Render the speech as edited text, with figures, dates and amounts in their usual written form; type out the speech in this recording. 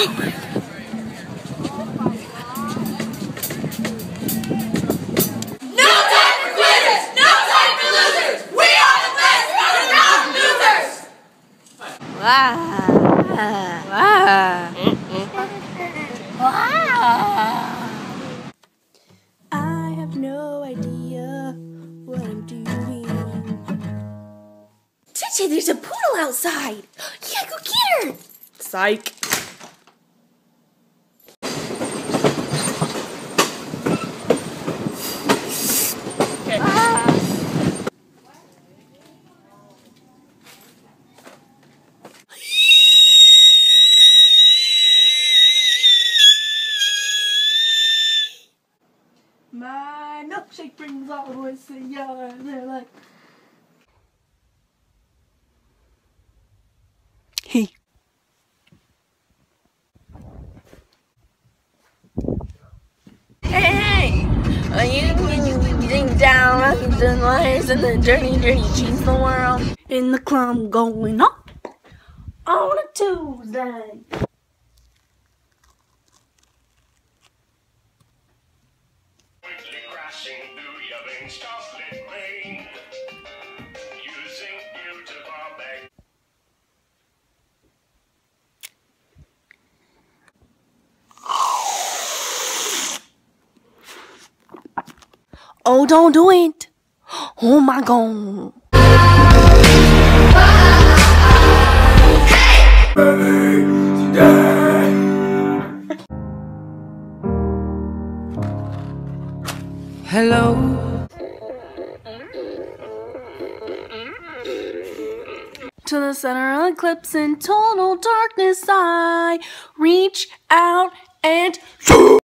No time for quitters! No time for losers! We are the best underground losers! Wow. Wow. Wow. I have no idea what I'm doing. JJ, there's a poodle outside. Yeah, go get her. Psych. My milkshake brings all the boys to the yard. They're like, hey. Hey! Are you getting down the lives and the journey change the world? In the club going up on a Tuesday. Crashing through your veins, chocolate rain, using you to barbecue. Oh, don't do it! Oh my god! Hello. To the center of eclipse in total darkness, I reach out and